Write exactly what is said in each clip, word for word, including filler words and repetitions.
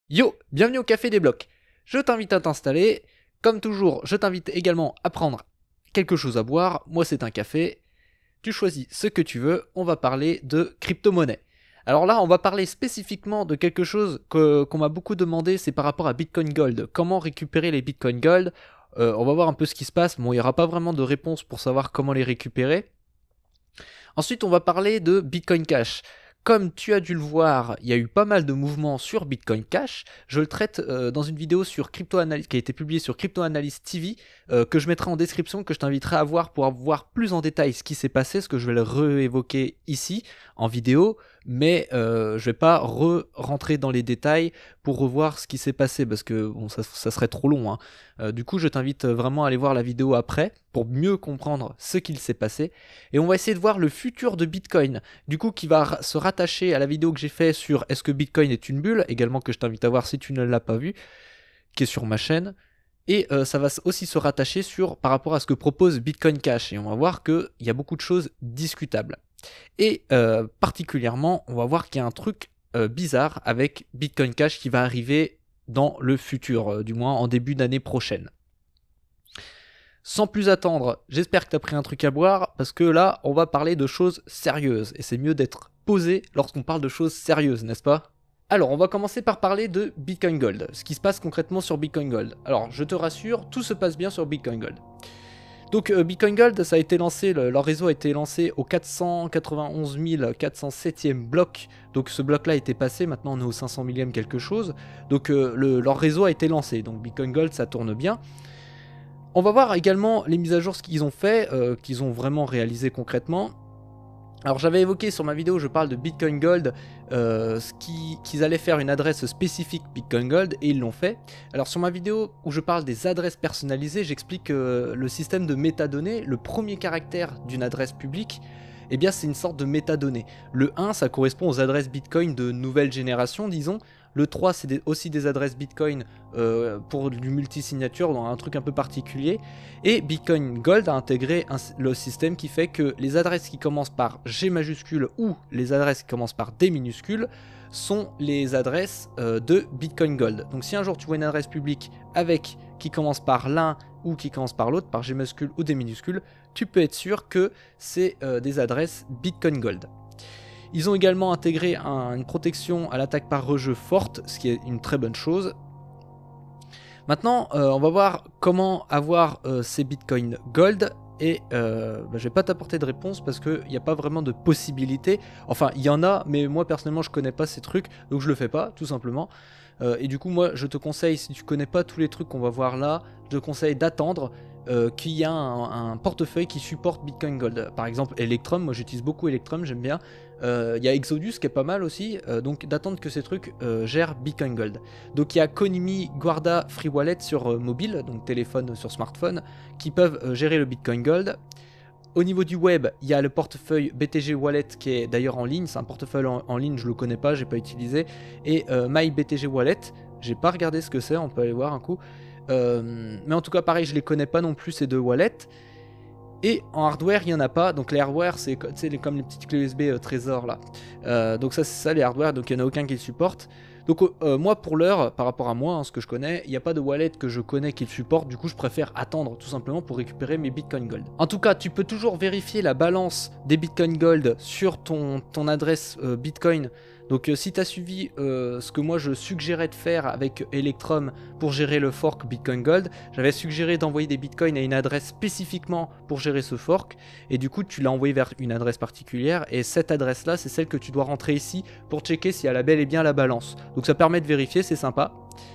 Yo, bienvenue au Café des Blocs. Je t'invite à t'installer. Comme toujours, je t'invite également à prendre quelque chose à boire. Moi, c'est un café. Tu choisis ce que tu veux. On va parler de crypto-monnaie. Alors là, on va parler spécifiquement de quelque chose que, qu'on m'a beaucoup demandé, c'est par rapport à Bitcoin Gold. Comment récupérer les Bitcoin Gold? Euh, On va voir un peu ce qui se passe. Bon, il n'y aura pas vraiment de réponse pour savoir comment les récupérer. Ensuite, on va parler de Bitcoin Cash. Comme tu as dû le voir, il y a eu pas mal de mouvements sur Bitcoin Cash. Je le traite euh, dans une vidéo sur Crypto Analyst, qui a été publiée sur Crypto Analyst T V, euh, que je mettrai en description, que je t'inviterai à voir pour voir plus en détail ce qui s'est passé, ce que je vais le réévoquer ici en vidéo, mais euh, je vais pas re-rentrer dans les détails pour revoir ce qui s'est passé, parce que bon, ça, ça serait trop long, hein. Euh, du coup, je t'invite vraiment à aller voir la vidéo après, pour mieux comprendre ce qu'il s'est passé. Et on va essayer de voir le futur de Bitcoin, du coup qui va se rattacher à la vidéo que j'ai fait sur est-ce que Bitcoin est une bulle, également que je t'invite à voir si tu ne l'as pas vu, qui est sur ma chaîne. Et euh, ça va aussi se rattacher sur par rapport à ce que propose Bitcoin Cash. Et on va voir qu'il y a beaucoup de choses discutables. Et euh, particulièrement, on va voir qu'il y a un truc euh, bizarre avec Bitcoin Cash qui va arriver dans le futur, euh, du moins en début d'année prochaine. Sans plus attendre, j'espère que tu as pris un truc à boire, parce que là, on va parler de choses sérieuses. Et c'est mieux d'être posé lorsqu'on parle de choses sérieuses, n'est-ce pas? Alors, on va commencer par parler de Bitcoin Gold, ce qui se passe concrètement sur Bitcoin Gold. Alors, je te rassure, tout se passe bien sur Bitcoin Gold. Donc, euh, Bitcoin Gold, ça a été lancé, le, leur réseau a été lancé au quatre cent quatre-vingt-onze mille quatre cent septième bloc. Donc, ce bloc-là a été passé, maintenant on est au cinq cent millième quelque chose. Donc, euh, le, leur réseau a été lancé. Donc, Bitcoin Gold, ça tourne bien. On va voir également les mises à jour, ce qu'ils ont fait, euh, qu'ils ont vraiment réalisé concrètement. Alors j'avais évoqué sur ma vidéo, je parle de Bitcoin Gold, euh, ce qui, qu'ils allaient faire une adresse spécifique Bitcoin Gold, et ils l'ont fait. Alors sur ma vidéo où je parle des adresses personnalisées, j'explique euh, le système de métadonnées, le premier caractère d'une adresse publique, eh bien c'est une sorte de métadonnée. Le un, ça correspond aux adresses Bitcoin de nouvelle génération, disons. Le trois, c'est des, aussi des adresses Bitcoin euh, pour du multisignature, dans un truc un peu particulier. Et Bitcoin Gold a intégré un, le système qui fait que les adresses qui commencent par G majuscule ou les adresses qui commencent par D minuscule sont les adresses euh, de Bitcoin Gold. Donc si un jour tu vois une adresse publique avec qui commence par l'un ou qui commence par l'autre, par G majuscule ou D minuscule, tu peux être sûr que c'est euh, des adresses Bitcoin Gold. Ils ont également intégré un, une protection à l'attaque par rejeu forte, ce qui est une très bonne chose. Maintenant, euh, on va voir comment avoir euh, ces Bitcoin Gold. Et euh, bah, je vais pas t'apporter de réponse parce qu'il n'y a pas vraiment de possibilité. Enfin, il y en a, mais moi personnellement je connais pas ces trucs, donc je le fais pas, tout simplement. Euh, et du coup, moi je te conseille, si tu connais pas tous les trucs qu'on va voir là, je te conseille d'attendre euh, qu'il y a un, un portefeuille qui supporte Bitcoin Gold. Par exemple, Electrum, moi j'utilise beaucoup Electrum, j'aime bien. Euh, Il y a Exodus qui est pas mal aussi, euh, donc d'attendre que ces trucs euh, gèrent Bitcoin Gold. Donc il y a Konami, Guarda, Free Wallet sur euh, mobile, donc téléphone sur smartphone, qui peuvent euh, gérer le Bitcoin Gold. Au niveau du web, il y a le portefeuille B T G Wallet qui est d'ailleurs en ligne, c'est un portefeuille en, en ligne, je le connais pas, j'ai pas utilisé, et euh, MyBTG Wallet, j'ai pas regardé ce que c'est, on peut aller voir un coup. Euh, mais en tout cas pareil, je les connais pas non plus ces deux wallets. Et en hardware, il n'y en a pas. Donc les hardware, c'est comme les petites clés U S B euh, Trésor là. Euh, donc ça, c'est ça les hardware. Donc il n'y en a aucun qui le supporte. Donc euh, moi, pour l'heure, par rapport à moi, hein, ce que je connais, il n'y a pas de wallet que je connais qui le supporte. Du coup, je préfère attendre tout simplement pour récupérer mes Bitcoin Gold. En tout cas, tu peux toujours vérifier la balance des Bitcoin Gold sur ton, ton adresse euh, Bitcoin. Donc euh, si tu as suivi euh, ce que moi je suggérais de faire avec Electrum pour gérer le fork Bitcoin Gold, j'avais suggéré d'envoyer des bitcoins à une adresse spécifiquement pour gérer ce fork, et du coup tu l'as envoyé vers une adresse particulière, et cette adresse là c'est celle que tu dois rentrer ici pour checker si elle a bel et bien la balance. Donc ça permet de vérifier, c'est sympa.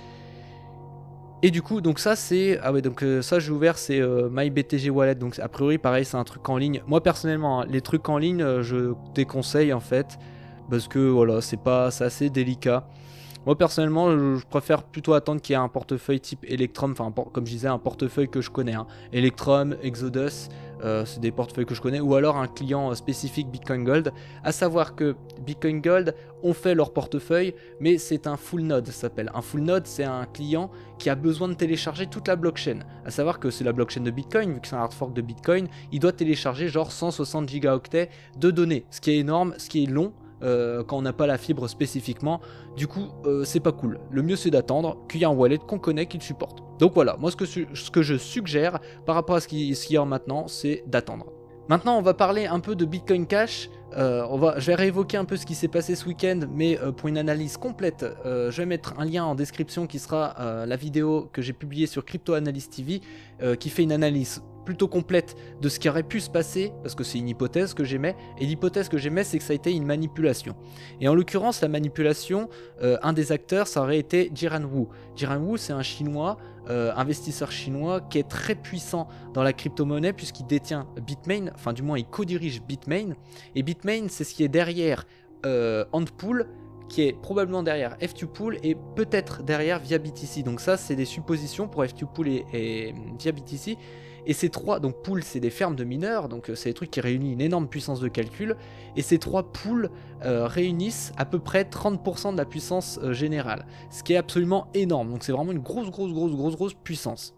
Et du coup, donc ça c'est, ah ouais, donc euh, ça j'ai ouvert, c'est euh, MyBTG Wallet, donc a priori pareil c'est un truc en ligne. Moi personnellement, hein, les trucs en ligne, euh, je déconseille en fait, parce que voilà, c'est pas, c'est assez délicat. Moi personnellement, je, je préfère plutôt attendre qu'il y ait un portefeuille type Electrum, enfin comme je disais, un portefeuille que je connais, hein. Electrum, Exodus, euh, c'est des portefeuilles que je connais, ou alors un client spécifique Bitcoin Gold. À savoir que Bitcoin Gold ont fait leur portefeuille, mais c'est un full node, ça s'appelle. Un full node, c'est un client qui a besoin de télécharger toute la blockchain. À savoir que c'est la blockchain de Bitcoin, vu que c'est un hard fork de Bitcoin, il doit télécharger genre cent soixante gigaoctets de données, ce qui est énorme, ce qui est long. euh, quand on n'a pas la fibre spécifiquement. Du coup, euh, c'est pas cool. Le mieux, c'est d'attendre qu'il y ait un wallet qu'on connaît, qui le supporte. Donc voilà, moi ce que, ce que je suggère par rapport à ce qu'il y a maintenant, c'est d'attendre. Maintenant, on va parler un peu de Bitcoin Cash. Euh, on va, je vais réévoquer un peu ce qui s'est passé ce week-end, mais euh, pour une analyse complète, euh, je vais mettre un lien en description qui sera euh, la vidéo que j'ai publiée sur Crypto Analyst T V, euh, qui fait une analyse plutôt complète de ce qui aurait pu se passer, parce que c'est une hypothèse que j'émets, et l'hypothèse que j'émets, c'est que ça a été une manipulation. Et en l'occurrence, la manipulation, euh, un des acteurs, ça aurait été Jiran Wu. Jiran Wu, c'est un Chinois, euh, investisseur chinois, qui est très puissant dans la crypto-monnaie, puisqu'il détient Bitmain, enfin du moins il co-dirige Bitmain, et Bitmain, c'est ce qui est derrière euh, Antpool, qui est probablement derrière F deux Pool et peut-être derrière Via B T C. Donc ça, c'est des suppositions pour F deux Pool et, et Via B T C. Et ces trois, donc Pool, c'est des fermes de mineurs, donc c'est des trucs qui réunissent une énorme puissance de calcul. Et ces trois pools euh, réunissent à peu près trente pour cent de la puissance euh, générale, ce qui est absolument énorme. Donc c'est vraiment une grosse, grosse, grosse, grosse, grosse puissance.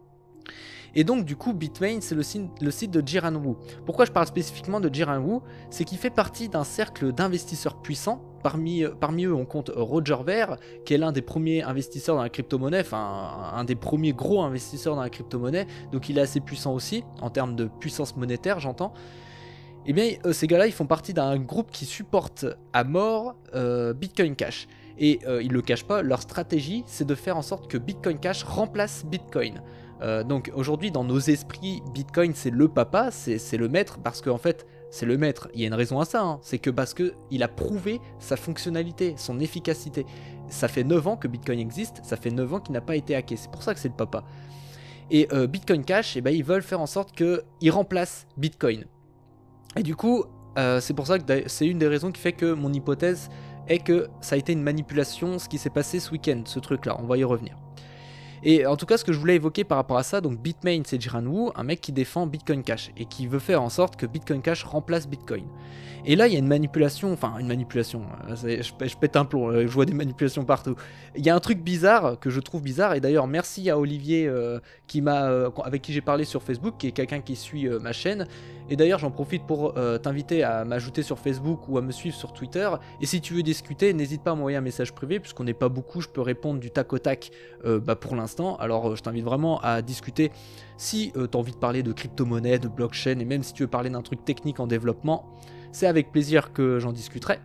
Et donc du coup Bitmain, c'est le, le site de Jiran Wu. Pourquoi je parle spécifiquement de Jiran Wu? C'est qu'il fait partie d'un cercle d'investisseurs puissants. Parmi, parmi eux on compte Roger Ver, qui est l'un des premiers investisseurs dans la crypto-monnaie, enfin un, un des premiers gros investisseurs dans la crypto-monnaie, donc il est assez puissant aussi, en termes de puissance monétaire j'entends. Et bien euh, ces gars-là ils font partie d'un groupe qui supporte à mort euh, Bitcoin Cash. Et euh, ils ne le cachent pas, leur stratégie c'est de faire en sorte que Bitcoin Cash remplace Bitcoin. Euh, donc aujourd'hui dans nos esprits, Bitcoin c'est le papa, c'est le maître, parce qu'en fait c'est le maître, il y a une raison à ça, hein. C'est que parce qu'il a prouvé sa fonctionnalité, son efficacité. Ça fait neuf ans que Bitcoin existe, ça fait neuf ans qu'il n'a pas été hacké, c'est pour ça que c'est le papa. Et euh, Bitcoin Cash, eh ben, ils veulent faire en sorte qu'il remplace Bitcoin. Et du coup, euh, c'est pour ça que c'est une des raisons qui fait que mon hypothèse est que ça a été une manipulation, ce qui s'est passé ce week-end, ce truc-là, on va y revenir. Et en tout cas, ce que je voulais évoquer par rapport à ça, donc Bitmain, c'est Jiran Wu, un mec qui défend Bitcoin Cash et qui veut faire en sorte que Bitcoin Cash remplace Bitcoin. Et là, il y a une manipulation, enfin une manipulation, je, je pète un plomb, je vois des manipulations partout. Il y a un truc bizarre que je trouve bizarre, et d'ailleurs merci à Olivier euh, qui m'a, euh, avec qui j'ai parlé sur Facebook, qui est quelqu'un qui suit euh, ma chaîne. Et d'ailleurs j'en profite pour euh, t'inviter à m'ajouter sur Facebook ou à me suivre sur Twitter. Et si tu veux discuter, n'hésite pas à m'envoyer un message privé, puisqu'on n'est pas beaucoup, je peux répondre du tac au tac euh, bah, pour l'instant. Alors euh, je t'invite vraiment à discuter si euh, tu as envie de parler de crypto-monnaie, de blockchain, et même si tu veux parler d'un truc technique en développement, c'est avec plaisir que j'en discuterai.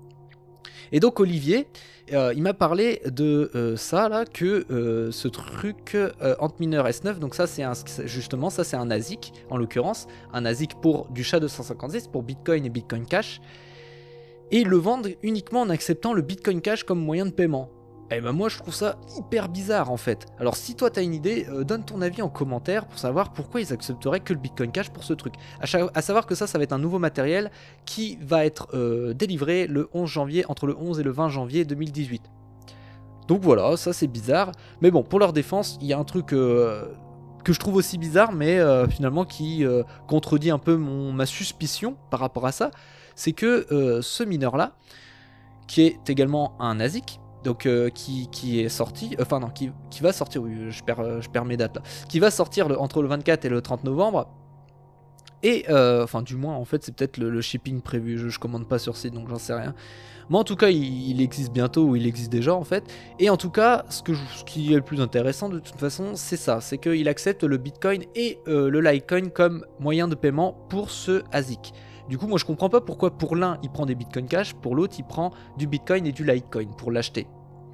Et donc Olivier, euh, il m'a parlé de euh, ça là, que euh, ce truc euh, Antminer S neuf, donc ça c'est un, justement ça c'est un A S I C en l'occurrence, un A S I C pour du S H A deux cent cinquante-six, pour Bitcoin et Bitcoin Cash, et ils le vendent uniquement en acceptant le Bitcoin Cash comme moyen de paiement. Et ben moi je trouve ça hyper bizarre en fait. Alors si toi t'as une idée, euh, donne ton avis en commentaire pour savoir pourquoi ils accepteraient que le Bitcoin Cash pour ce truc. À, chaque, à savoir que ça, ça va être un nouveau matériel qui va être euh, délivré le onze janvier, entre le onze et le vingt janvier deux mille dix-huit. Donc voilà, ça c'est bizarre. Mais bon, pour leur défense, il y a un truc euh, que je trouve aussi bizarre, mais euh, finalement qui euh, contredit un peu mon, ma suspicion par rapport à ça. C'est que euh, ce mineur-là, qui est également un A S I C, donc euh, qui, qui est sorti, euh, enfin non, qui, qui va sortir, oui, je perds, euh, je perds mes dates là, qui va sortir le, entre le vingt-quatre et le trente novembre, et, euh, enfin du moins en fait c'est peut-être le, le shipping prévu, je, je commande pas sur site donc j'en sais rien, mais en tout cas il, il existe bientôt, ou il existe déjà en fait, et en tout cas ce, que je, ce qui est le plus intéressant de toute façon c'est ça, c'est qu'il accepte le Bitcoin et euh, le Litecoin comme moyen de paiement pour ce A S I C. Du coup, moi je comprends pas pourquoi pour l'un il prend des Bitcoin Cash, pour l'autre il prend du Bitcoin et du Litecoin pour l'acheter.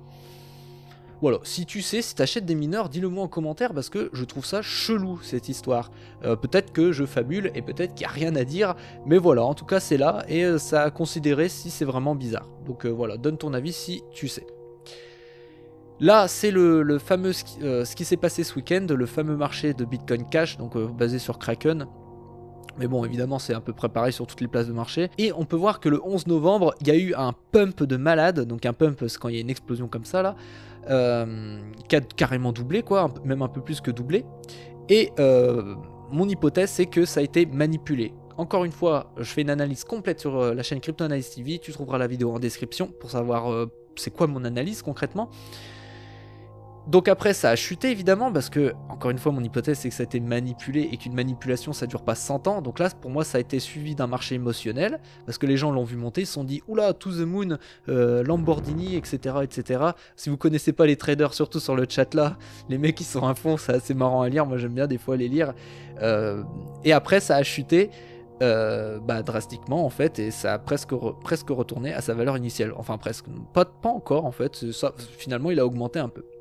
Voilà, si tu sais, si tu achètes des mineurs, dis-le moi en commentaire parce que je trouve ça chelou cette histoire. Euh, peut-être que je fabule et peut-être qu'il n'y a rien à dire, mais voilà, en tout cas c'est là et euh, ça a considéré si c'est vraiment bizarre. Donc euh, voilà, donne ton avis si tu sais. Là, c'est le, le fameux euh, ce qui s'est passé ce week-end, le fameux marché de Bitcoin Cash, donc euh, basé sur Kraken. Mais bon, évidemment, c'est à peu près pareil sur toutes les places de marché. Et on peut voir que le onze novembre, il y a eu un pump de malade. Donc un pump, c'est quand il y a une explosion comme ça, là. Euh, qui a carrément doublé, quoi. Même un peu plus que doublé. Et euh, mon hypothèse, c'est que ça a été manipulé. Encore une fois, je fais une analyse complète sur euh, la chaîne Crypto Analyst T V. Tu trouveras la vidéo en description pour savoir euh, c'est quoi mon analyse concrètement. Donc après ça a chuté évidemment parce que, encore une fois mon hypothèse c'est que ça a été manipulé et qu'une manipulation ça dure pas cent ans. Donc là pour moi ça a été suivi d'un marché émotionnel parce que les gens l'ont vu monter, ils se sont dit oula to the moon, euh, Lamborghini etc etc. Si vous connaissez pas les traders, surtout sur le chat là, les mecs qui sont à fond, c'est assez marrant à lire, moi j'aime bien des fois les lire. Euh, et après ça a chuté euh, bah, drastiquement en fait et ça a presque, re presque retourné à sa valeur initiale. Enfin presque, pas, pas encore en fait, ça, finalement il a augmenté un peu.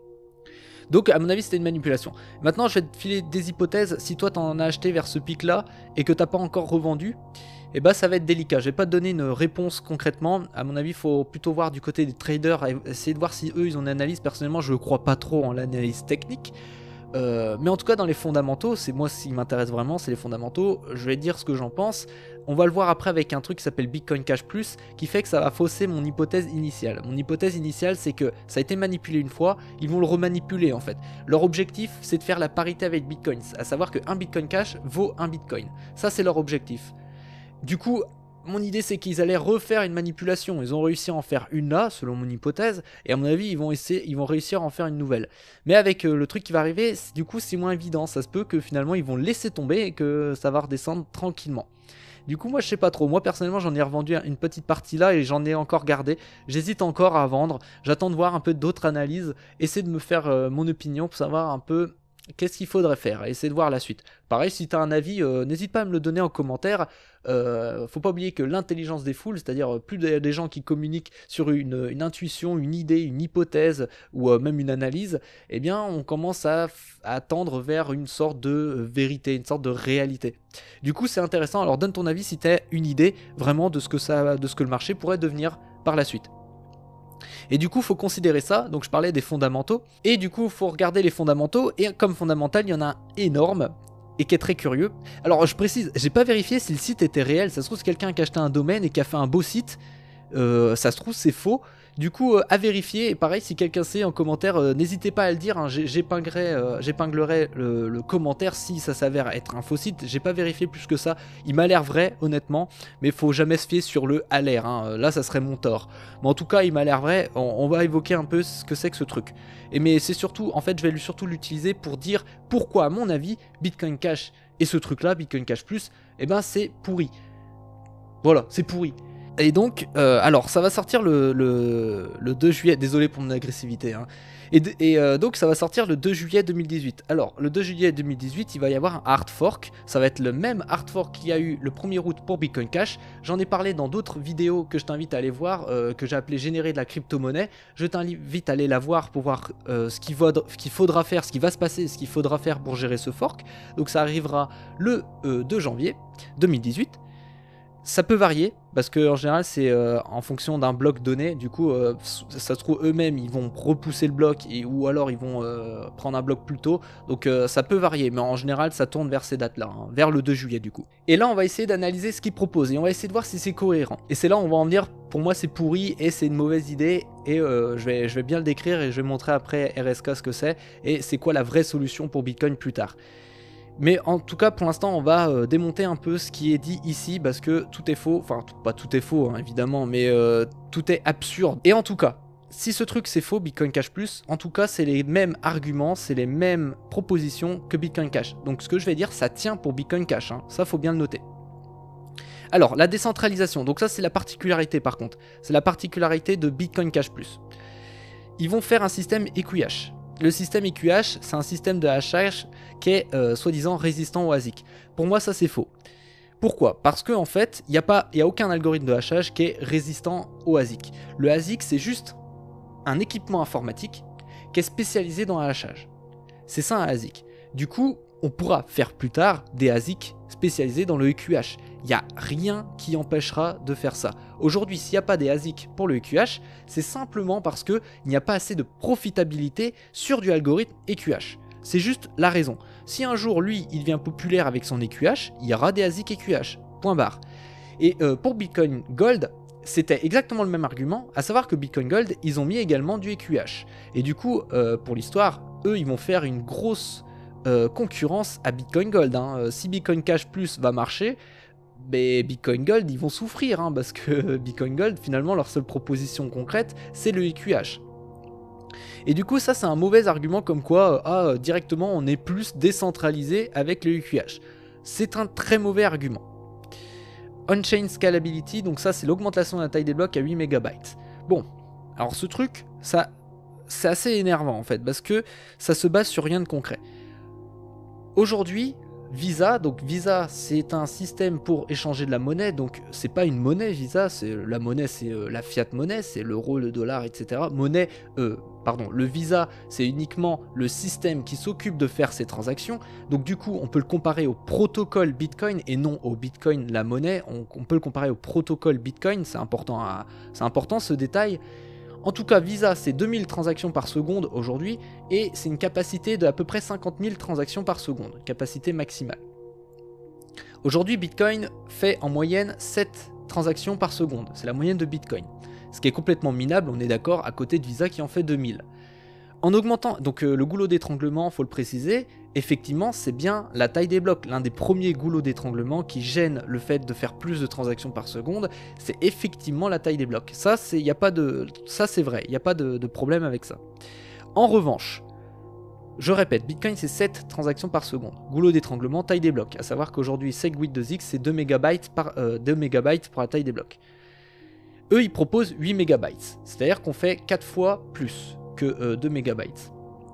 Donc à mon avis c'était une manipulation. Maintenant je vais te filer des hypothèses. Si toi t'en as acheté vers ce pic là et que t'as pas encore revendu, et eh bah ça va être délicat. Je vais pas te donner une réponse concrètement. À mon avis il faut plutôt voir du côté des traders, essayer de voir si eux ils ont une analyse. Personnellement je ne crois pas trop en l'analyse technique. Euh, mais en tout cas dans les fondamentaux, c'est moi ce qui m'intéresse vraiment, c'est les fondamentaux. Je vais dire ce que j'en pense. On va le voir après avec un truc qui s'appelle Bitcoin Cash Plus, qui fait que ça va fausser mon hypothèse initiale. Mon hypothèse initiale c'est que ça a été manipulé une fois, ils vont le remanipuler en fait. Leur objectif c'est de faire la parité avec Bitcoin, à savoir qu'un Bitcoin Cash vaut un Bitcoin. Ça c'est leur objectif. Du coup, mon idée c'est qu'ils allaient refaire une manipulation, ils ont réussi à en faire une là, selon mon hypothèse, et à mon avis ils vont, essayer, ils vont réussir à en faire une nouvelle. Mais avec euh, le truc qui va arriver, du coup c'est moins évident, ça se peut que finalement ils vont laisser tomber et que ça va redescendre tranquillement. Du coup moi je sais pas trop, moi personnellement j'en ai revendu une petite partie là et j'en ai encore gardé, j'hésite encore à vendre, j'attends de voir un peu d'autres analyses, essayer de me faire euh, mon opinion pour savoir un peu qu'est-ce qu'il faudrait faire, essayer de voir la suite. Pareil, si tu as un avis, euh, n'hésite pas à me le donner en commentaire. Euh, faut pas oublier que l'intelligence des foules, c'est-à-dire plus des gens qui communiquent sur une, une intuition, une idée, une hypothèse ou euh, même une analyse, eh bien on commence à, à tendre vers une sorte de vérité, une sorte de réalité. Du coup c'est intéressant, alors donne ton avis si tu as une idée vraiment de ce que, ça, de ce que le marché pourrait devenir par la suite. Et du coup, il faut considérer ça. Donc, je parlais des fondamentaux. Et du coup, il faut regarder les fondamentaux. Et comme fondamental, il y en a un énorme et qui est très curieux. Alors, je précise, j'ai pas vérifié si le site était réel. Ça se trouve, c'est quelqu'un qui a acheté un domaine et qui a fait un beau site. Euh, ça se trouve, c'est faux. Du coup, euh, à vérifier. Et pareil, si quelqu'un sait en commentaire, euh, n'hésitez pas à le dire. Hein, j'épinglerai euh, le, le commentaire si ça s'avère être un faux site. J'ai pas vérifié plus que ça. Il m'a l'air vrai, honnêtement. Mais faut jamais se fier sur le à l'air. Hein. Là, ça serait mon tort. Mais en tout cas, il m'a l'air vrai. On, on va évoquer un peu ce que c'est que ce truc. Et mais c'est surtout, en fait, je vais surtout l'utiliser pour dire pourquoi, à mon avis, Bitcoin Cash et ce truc-là, Bitcoin Cash Plus, eh ben, c'est pourri. Voilà, c'est pourri. Et donc, euh, alors ça va sortir le, le, le deux juillet, désolé pour mon agressivité, hein. et, et euh, donc ça va sortir le deux juillet deux mille dix-huit. Alors, le deux juillet deux mille dix-huit, il va y avoir un hard fork, ça va être le même hard fork qu'il y a eu le premier août pour Bitcoin Cash. J'en ai parlé dans d'autres vidéos que je t'invite à aller voir, euh, que j'ai appelé générer de la crypto-monnaie. Je t'invite à aller la voir pour voir euh, ce qu'il faudra, faudra faire, ce qui va se passer, ce qu'il faudra faire pour gérer ce fork. Donc ça arrivera le euh, deux janvier deux mille dix-huit. Ça peut varier, parce que en général c'est euh, en fonction d'un bloc donné, du coup euh, ça se trouve eux-mêmes ils vont repousser le bloc, et, ou alors ils vont euh, prendre un bloc plus tôt, donc euh, ça peut varier, mais en général ça tourne vers ces dates-là, hein, vers le deux juillet du coup. Et là on va essayer d'analyser ce qu'ils proposent, et on va essayer de voir si c'est cohérent. Et c'est là où on va en venir, pour moi c'est pourri, et c'est une mauvaise idée, et euh, je, vais, je vais bien le décrire, et je vais montrer après R S K ce que c'est, et c'est quoi la vraie solution pour Bitcoin plus tard. Mais en tout cas, pour l'instant, on va euh, démonter un peu ce qui est dit ici, parce que tout est faux, enfin, tout, pas tout est faux, hein, évidemment, mais euh, tout est absurde. Et en tout cas, si ce truc c'est faux, Bitcoin Cash Plus, en tout cas, c'est les mêmes arguments, c'est les mêmes propositions que Bitcoin Cash. Donc ce que je vais dire, ça tient pour Bitcoin Cash, hein, ça faut bien le noter. Alors, la décentralisation, donc ça c'est la particularité par contre, c'est la particularité de Bitcoin Cash Plus. Ils vont faire un système E Q H. Le système E Q H, c'est un système de hachage qui est euh, soi-disant résistant au A S I C. Pour moi, ça c'est faux. Pourquoi? Parce qu'en en fait, il n'y a, a aucun algorithme de hachage qui est résistant au A S I C. Le A S I C, c'est juste un équipement informatique qui est spécialisé dans le hachage. C'est ça un A S I C. Du coup, on pourra faire plus tard des A S I C spécialisés dans le E Q H. Il n'y a rien qui empêchera de faire ça. Aujourd'hui, s'il n'y a pas des A S I C pour le E Q H, c'est simplement parce qu'il n'y a pas assez de profitabilité sur du algorithme E Q H. C'est juste la raison. Si un jour, lui, il devient populaire avec son E Q H, il y aura des A S I C E Q H. Point barre. Et euh, pour Bitcoin Gold, c'était exactement le même argument, à savoir que Bitcoin Gold, ils ont mis également du E Q H. Et du coup, euh, pour l'histoire, eux, ils vont faire une grosse euh, concurrence à Bitcoin Gold. Hein. Euh, si Bitcoin Cash Plus va marcher, mais Bitcoin Gold, ils vont souffrir, hein, parce que Bitcoin Gold, finalement, leur seule proposition concrète, c'est le E Q H. Et du coup, ça, c'est un mauvais argument comme quoi, euh, ah, directement, on est plus décentralisé avec le U Q H. C'est un très mauvais argument. On-chain scalability, donc ça, c'est l'augmentation de la taille des blocs à huit mégabytes. Bon, alors ce truc, ça, c'est assez énervant en fait, parce que ça se base sur rien de concret. Aujourd'hui, Visa, donc Visa, c'est un système pour échanger de la monnaie, donc c'est pas une monnaie Visa, c'est la monnaie, c'est euh, la fiat monnaie, c'est l'euro, le dollar, et cetera. Monnaie, euh, pardon, le Visa, c'est uniquement le système qui s'occupe de faire ces transactions, donc du coup, on peut le comparer au protocole Bitcoin et non au Bitcoin, la monnaie, on, on peut le comparer au protocole Bitcoin, c'est important, à, c'est important ce détail. En tout cas, Visa, c'est deux mille transactions par seconde aujourd'hui, et c'est une capacité de à peu près cinquante mille transactions par seconde, capacité maximale. Aujourd'hui, Bitcoin fait en moyenne sept transactions par seconde, c'est la moyenne de Bitcoin. Ce qui est complètement minable, on est d'accord, à côté de Visa qui en fait deux mille. En augmentant, donc euh, le goulot d'étranglement, faut le préciser, effectivement, c'est bien la taille des blocs. L'un des premiers goulots d'étranglement qui gêne le fait de faire plus de transactions par seconde, c'est effectivement la taille des blocs. Ça, c'est, y a pas de, ça c'est vrai, il n'y a pas de, de problème avec ça. En revanche, je répète, Bitcoin c'est sept transactions par seconde. Goulot d'étranglement, taille des blocs. À savoir qu'aujourd'hui, SegWit deux X c'est deux mégabytes par, euh, deux mégabytes pour la taille des blocs. Eux, ils proposent huit mégabytes. C'est-à-dire qu'on fait quatre fois plus que euh, deux mégabytes.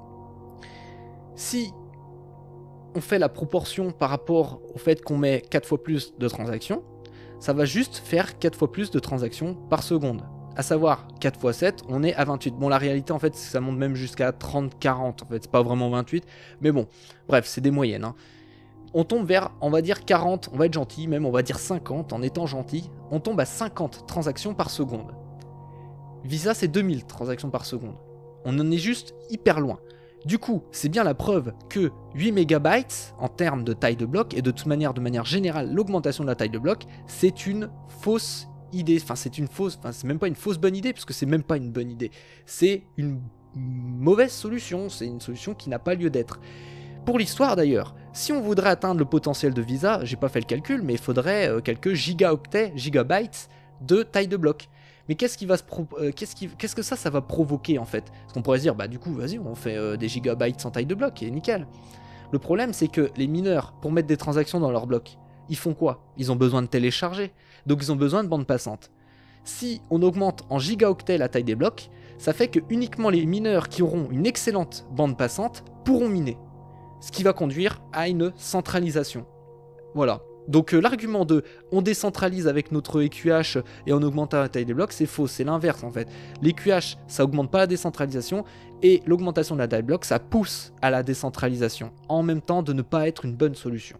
Si on fait la proportion par rapport au fait qu'on met quatre fois plus de transactions, ça va juste faire quatre fois plus de transactions par seconde. À savoir, quatre fois sept, on est à vingt-huit. Bon, la réalité, en fait, c'est que ça monte même jusqu'à trente quarante. En fait, c'est pas vraiment vingt-huit. Mais bon, bref, c'est des moyennes. Hein. On tombe vers, on va dire quarante, on va être gentil, même on va dire cinquante en étant gentil. On tombe à cinquante transactions par seconde. Visa, c'est deux mille transactions par seconde. On en est juste hyper loin. Du coup, c'est bien la preuve que huit mégabytes en termes de taille de bloc, et de toute manière, de manière générale, l'augmentation de la taille de bloc, c'est une fausse idée. Enfin, c'est une fausse, enfin, c'est même pas une fausse bonne idée, puisque c'est même pas une bonne idée. C'est une mauvaise solution, c'est une solution qui n'a pas lieu d'être. Pour l'histoire d'ailleurs, si on voudrait atteindre le potentiel de Visa, j'ai pas fait le calcul, mais il faudrait euh, quelques gigaoctets, gigabytes de taille de bloc. Mais qu'est-ce qui va se pro euh, qu'est-ce qui qu'est-ce que ça ça va provoquer en fait? Parce qu'on pourrait se dire bah du coup vas-y on fait euh, des gigabytes sans taille de bloc et nickel. Le problème c'est que les mineurs pour mettre des transactions dans leur bloc, ils font quoi? Ils ont besoin de télécharger, donc ils ont besoin de bande passante. Si on augmente en gigaoctets la taille des blocs, ça fait que uniquement les mineurs qui auront une excellente bande passante pourront miner, ce qui va conduire à une centralisation. Voilà. Donc euh, l'argument de on décentralise avec notre E Q H et on augmente la taille des blocs, c'est faux, c'est l'inverse en fait. L'E Q H, ça augmente pas la décentralisation, et l'augmentation de la taille de blocs, ça pousse à la décentralisation, en même temps de ne pas être une bonne solution.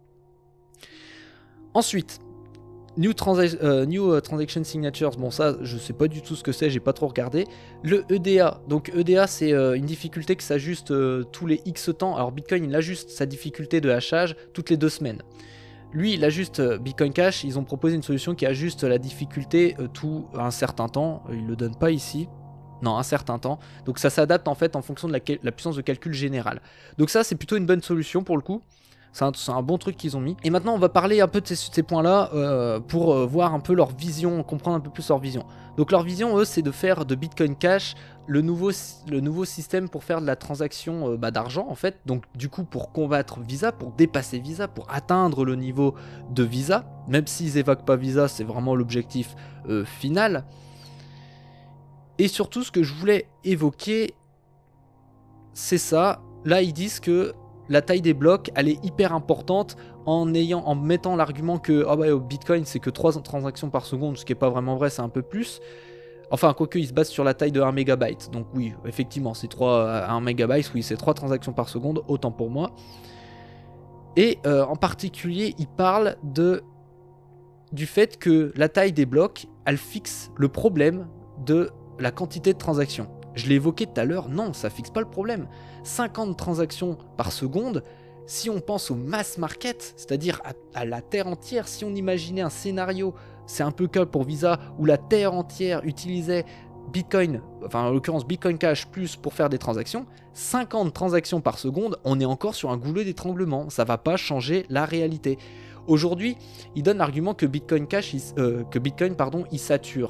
Ensuite, New, Transa euh, New Transaction Signatures, bon ça je sais pas du tout ce que c'est, j'ai pas trop regardé. Le E D A, donc E D A c'est euh, une difficulté qui s'ajuste euh, tous les X temps, alors Bitcoin il ajuste sa difficulté de hachage toutes les deux semaines. Lui, il ajuste Bitcoin Cash, ils ont proposé une solution qui ajuste la difficulté euh, tout un certain temps. Ils le donnent pas ici. Non, un certain temps. Donc ça s'adapte en fait en fonction de la, la puissance de calcul générale. Donc ça, c'est plutôt une bonne solution pour le coup. C'est un, un bon truc qu'ils ont mis. Et maintenant, on va parler un peu de ces, ces points-là euh, pour euh, voir un peu leur vision, comprendre un peu plus leur vision. Donc leur vision, eux, c'est de faire de Bitcoin Cash le nouveau, le nouveau système pour faire de la transaction euh, bah, d'argent, en fait. Donc du coup, pour combattre Visa, pour dépasser Visa, pour atteindre le niveau de Visa, même s'ils évoquent pas Visa, c'est vraiment l'objectif euh, final. Et surtout, ce que je voulais évoquer, c'est ça. Là, ils disent que la taille des blocs, elle est hyper importante en, ayant, en mettant l'argument que oh bah, au Bitcoin, c'est que trois transactions par seconde, ce qui n'est pas vraiment vrai, c'est un peu plus. Enfin, quoique, il se base sur la taille de un mégabyte. Donc oui, effectivement, c'est trois, un mégabyte, oui, c'est trois transactions par seconde, autant pour moi. Et euh, en particulier, il parle de, du fait que la taille des blocs, elle fixe le problème de la quantité de transactions. Je l'ai évoqué tout à l'heure, non, ça fixe pas le problème. cinquante transactions par seconde, si on pense au mass market, c'est-à-dire à, à la Terre entière, si on imaginait un scénario, c'est un peu cas pour Visa, où la Terre entière utilisait Bitcoin, enfin en l'occurrence Bitcoin Cash plus pour faire des transactions, cinquante transactions par seconde, on est encore sur un goulot d'étranglement, ça va pas changer la réalité. Aujourd'hui, il donne l'argument que Bitcoin Cash, il, euh, que Bitcoin, pardon, il sature.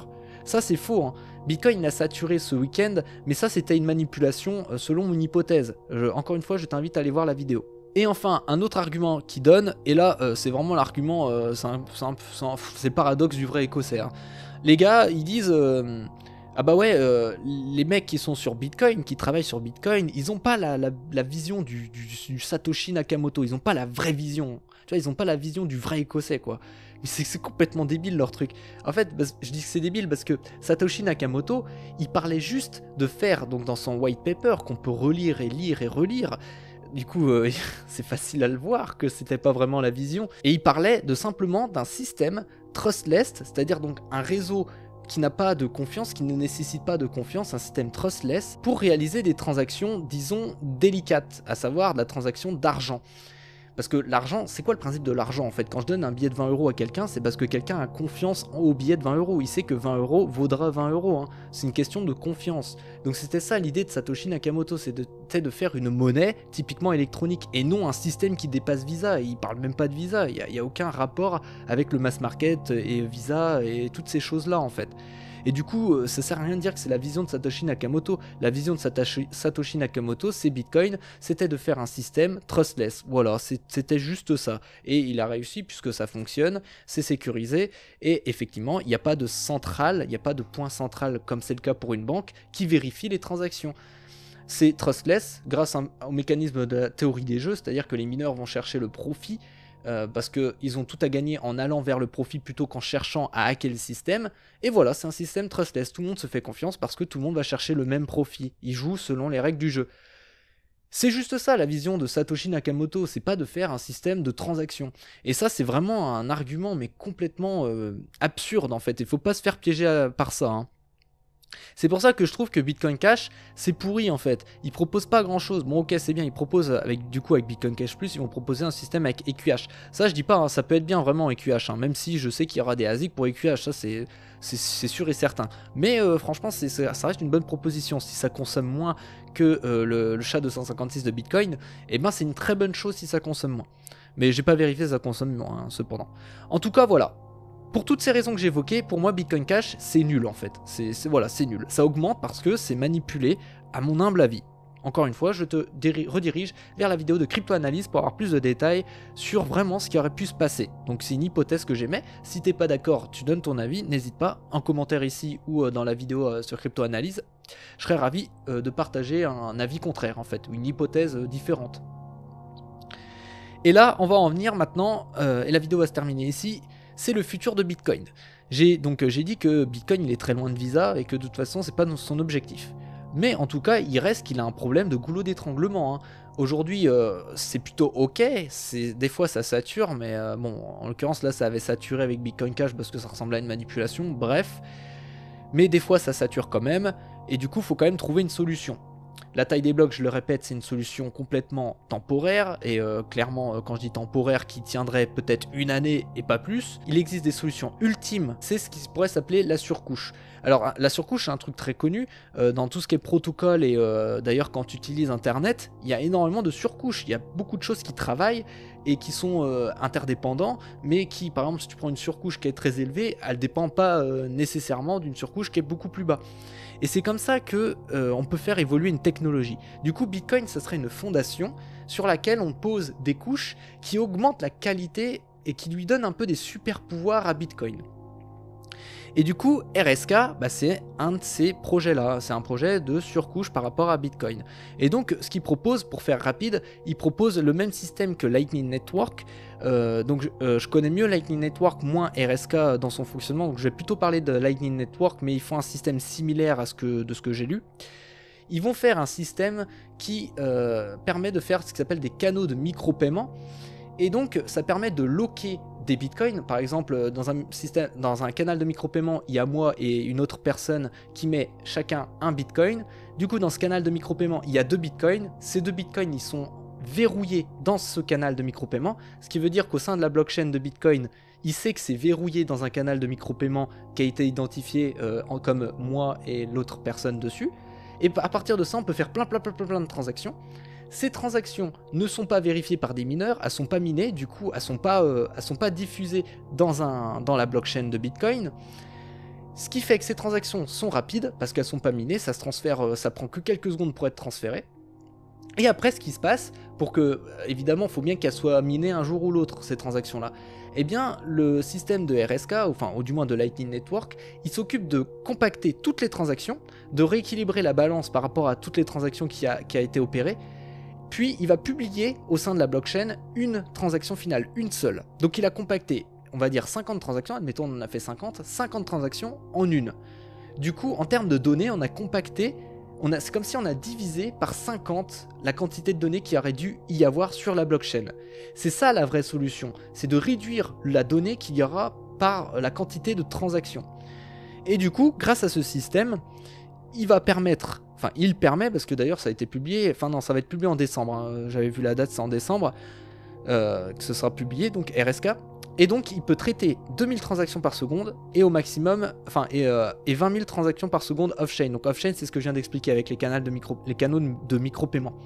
Ça c'est faux, hein. Bitcoin a saturé ce week-end, mais ça c'était une manipulation euh, selon mon hypothèse. Je, encore une fois, je t'invite à aller voir la vidéo. Et enfin, un autre argument qui donne, et là euh, c'est vraiment l'argument, euh, c'est paradoxe du vrai écossais. Hein. Les gars, ils disent... Euh, ah bah ouais, euh, les mecs qui sont sur Bitcoin, qui travaillent sur Bitcoin, ils ont pas la, la, la vision du, du, du Satoshi Nakamoto, ils ont pas la vraie vision. Tu vois, ils ont pas la vision du vrai écossais, quoi. Mais c'est complètement débile leur truc. En fait, je dis que c'est débile parce que Satoshi Nakamoto, il parlait juste de faire, donc dans son white paper, qu'on peut relire et lire et relire. Du coup, euh, c'est facile à le voir que c'était pas vraiment la vision. Et il parlait de simplement d'un système trustless, c'est-à-dire donc un réseau qui n'a pas de confiance, qui ne nécessite pas de confiance, un système trustless, pour réaliser des transactions, disons, délicates, à savoir de la transaction d'argent. Parce que l'argent, c'est quoi le principe de l'argent en fait? Quand je donne un billet de vingt euros à quelqu'un, c'est parce que quelqu'un a confiance au billet de vingt euros. Il sait que vingt euros vaudra vingt euros. Hein. C'est une question de confiance. Donc c'était ça l'idée de Satoshi Nakamoto, c'est de, de faire une monnaie typiquement électronique et non un système qui dépasse Visa. Il parle même pas de Visa, il n'y a, a aucun rapport avec le mass market et Visa et toutes ces choses-là en fait. Et du coup, ça sert à rien de dire que c'est la vision de Satoshi Nakamoto. La vision de Satoshi, Satoshi Nakamoto, c'est Bitcoin, c'était de faire un système trustless. Voilà, c'était juste ça. Et il a réussi puisque ça fonctionne, c'est sécurisé, et effectivement, il n'y a pas de centrale, il n'y a pas de point central, comme c'est le cas pour une banque, qui vérifie les transactions. C'est trustless grâce à, au mécanisme de la théorie des jeux, c'est-à-dire que les mineurs vont chercher le profit, Euh, parce qu'ils ont tout à gagner en allant vers le profit plutôt qu'en cherchant à hacker le système. Et voilà, c'est un système trustless. Tout le monde se fait confiance parce que tout le monde va chercher le même profit. Ils jouent selon les règles du jeu. C'est juste ça la vision de Satoshi Nakamoto, c'est pas de faire un système de transaction. Et ça c'est vraiment un argument mais complètement euh, absurde en fait. Il faut pas se faire piéger à, par ça. Hein. C'est pour ça que je trouve que Bitcoin Cash, c'est pourri en fait. Ils proposent pas grand chose. Bon ok c'est bien, ils proposent avec du coup avec Bitcoin Cash Plus, ils vont proposer un système avec E Q H. Ça je dis pas, hein, ça peut être bien vraiment E Q H, hein, même si je sais qu'il y aura des A S I C pour E Q H, ça c'est sûr et certain. Mais euh, franchement c'est ça reste une bonne proposition. Si ça consomme moins que euh, le, le S H A deux cent cinquante-six de Bitcoin, et eh ben c'est une très bonne chose si ça consomme moins. Mais j'ai pas vérifié si ça consomme moins hein, cependant. En tout cas voilà. Pour toutes ces raisons que j'ai évoquées, pour moi Bitcoin Cash c'est nul en fait, c'est voilà, c'est nul. Ça augmente parce que c'est manipulé à mon humble avis. Encore une fois, je te redirige vers la vidéo de crypto-analyse pour avoir plus de détails sur vraiment ce qui aurait pu se passer. Donc c'est une hypothèse que j'émets, si t'es pas d'accord, tu donnes ton avis, n'hésite pas, en commentaire ici ou dans la vidéo sur crypto-analyse, je serais ravi de partager un avis contraire en fait, ou une hypothèse différente. Et là, on va en venir maintenant, euh, et la vidéo va se terminer ici, c'est le futur de Bitcoin. J'ai donc j'ai dit que Bitcoin il est très loin de Visa et que de toute façon c'est pas son objectif. Mais en tout cas il reste qu'il a un problème de goulot d'étranglement. Hein. Aujourd'hui euh, c'est plutôt ok, des fois ça sature, mais euh, bon en l'occurrence là ça avait saturé avec Bitcoin Cash parce que ça ressemblait à une manipulation, bref. Mais des fois ça sature quand même, et du coup il faut quand même trouver une solution. La taille des blocs, je le répète, c'est une solution complètement temporaire, et euh, clairement, euh, quand je dis temporaire, qui tiendrait peut-être une année et pas plus, il existe des solutions ultimes, c'est ce qui pourrait s'appeler la surcouche. Alors, la surcouche, c'est un truc très connu, euh, dans tout ce qui est protocole, et euh, d'ailleurs, quand tu utilises Internet, il y a énormément de surcouches, il y a beaucoup de choses qui travaillent, et qui sont euh, interdépendants, mais qui, par exemple, si tu prends une surcouche qui est très élevée, elle ne dépend pas euh, nécessairement d'une surcouche qui est beaucoup plus bas. Et c'est comme ça que euh, on peut faire évoluer une technologie. Du coup, Bitcoin, ça serait une fondation sur laquelle on pose des couches qui augmentent la qualité et qui lui donnent un peu des super pouvoirs à Bitcoin. Et du coup, R S K, bah, c'est un de ces projets-là. C'est un projet de surcouche par rapport à Bitcoin. Et donc, ce qu'il propose, pour faire rapide, il propose le même système que Lightning Network. Euh, donc, euh, je connais mieux Lightning Network, moins R S K dans son fonctionnement. Donc, je vais plutôt parler de Lightning Network, mais ils font un système similaire à ce que, de ce que j'ai lu. Ils vont faire un système qui euh, permet de faire ce qui s'appelle des canaux de micro-paiement. Et donc, ça permet de locker des bitcoins. Par exemple, dans un, système, dans un canal de micro-paiement, il y a moi et une autre personne qui met chacun un bitcoin. Du coup, dans ce canal de micro-paiement, il y a deux bitcoins. Ces deux bitcoins, ils sont verrouillés dans ce canal de micro-paiement. Ce qui veut dire qu'au sein de la blockchain de Bitcoin, il sait que c'est verrouillé dans un canal de micro-paiement qui a été identifié euh, en, comme moi et l'autre personne dessus. Et à partir de ça, on peut faire plein, plein, plein, plein, plein de transactions. Ces transactions ne sont pas vérifiées par des mineurs, elles ne sont pas minées, du coup elles ne sont, euh, sont pas diffusées dans, un, dans la blockchain de Bitcoin. Ce qui fait que ces transactions sont rapides, parce qu'elles sont pas minées, ça se transfère, ça prend que quelques secondes pour être transféré. Et après, ce qui se passe, pour que, évidemment, il faut bien qu'elles soient minées un jour ou l'autre, ces transactions-là, eh bien, le système de R S K, enfin, ou du moins de Lightning Network, il s'occupe de compacter toutes les transactions, de rééquilibrer la balance par rapport à toutes les transactions qui a, qui a été opérées, puis il va publier au sein de la blockchain une transaction finale, une seule. Donc il a compacté, on va dire cinquante transactions, admettons on en a fait cinquante, cinquante transactions en une. Du coup, en termes de données, on a compacté, on a, c'est comme si on a divisé par cinquante la quantité de données qu'il aurait dû y avoir sur la blockchain. C'est ça la vraie solution, c'est de réduire la donnée qu'il y aura par la quantité de transactions. Et du coup, grâce à ce système, il va permettre, enfin il permet, parce que d'ailleurs ça a été publié, enfin non, ça va être publié en décembre, hein, j'avais vu la date, c'est en décembre, euh, que ce sera publié, donc R S K, et donc il peut traiter deux mille transactions par seconde, et au maximum, enfin, et, euh, et vingt mille transactions par seconde off-chain. Donc off-chain, c'est ce que je viens d'expliquer avec les, canaux de micro, les canaux de micro-paiement.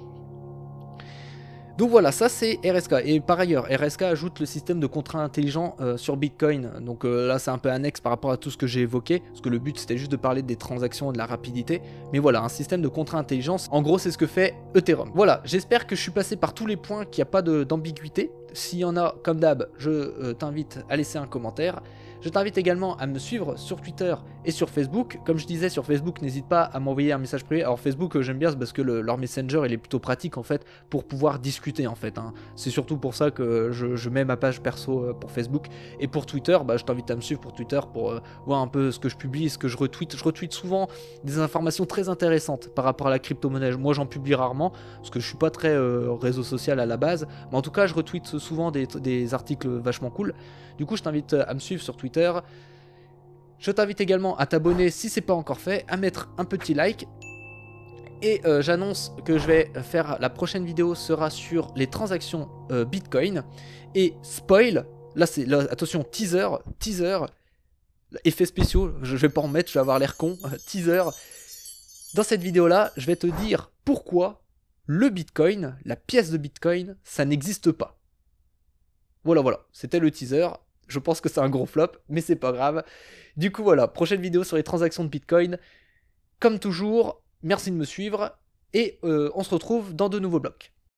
Donc voilà, ça c'est R S K. Et par ailleurs, R S K ajoute le système de contrat intelligent euh, sur Bitcoin. Donc euh, là c'est un peu annexe par rapport à tout ce que j'ai évoqué, parce que le but c'était juste de parler des transactions et de la rapidité. Mais voilà, un système de contrat intelligence, en gros c'est ce que fait Ethereum. Voilà, j'espère que je suis passé par tous les points, qu'il n'y a pas d'ambiguïté. S'il y en a, comme d'hab, je euh, t'invite à laisser un commentaire. Je t'invite également à me suivre sur Twitter et sur Facebook. Comme je disais, sur Facebook, n'hésite pas à m'envoyer un message privé. Alors Facebook, euh, j'aime bien, c'est parce que le, leur Messenger, il est plutôt pratique en fait pour pouvoir discuter en fait. Hein. C'est surtout pour ça que je, je mets ma page perso euh, pour Facebook. Et pour Twitter, bah, je t'invite à me suivre pour Twitter pour euh, voir un peu ce que je publie, ce que je retweete. Je retweete souvent des informations très intéressantes par rapport à la crypto-monnaie. Moi, j'en publie rarement parce que je suis pas très euh, réseau social à la base. Mais en tout cas, je retweete souvent des, des articles vachement cool. Du coup, je t'invite à me suivre sur Twitter. Je t'invite également à t'abonner si c'est pas encore fait, à mettre un petit like. Et euh, j'annonce que je vais faire, la prochaine vidéo sera sur les transactions euh, Bitcoin. Et spoil, là c'est, là, attention, teaser, teaser, effets spéciaux, je, je vais pas en mettre, je vais avoir l'air con, teaser. Dans cette vidéo-là, je vais te dire pourquoi le Bitcoin, la pièce de Bitcoin, ça n'existe pas. Voilà, voilà, c'était le teaser. Je pense que c'est un gros flop, mais c'est pas grave. Du coup, voilà, prochaine vidéo sur les transactions de Bitcoin. Comme toujours, merci de me suivre, et euh, on se retrouve dans de nouveaux blocs.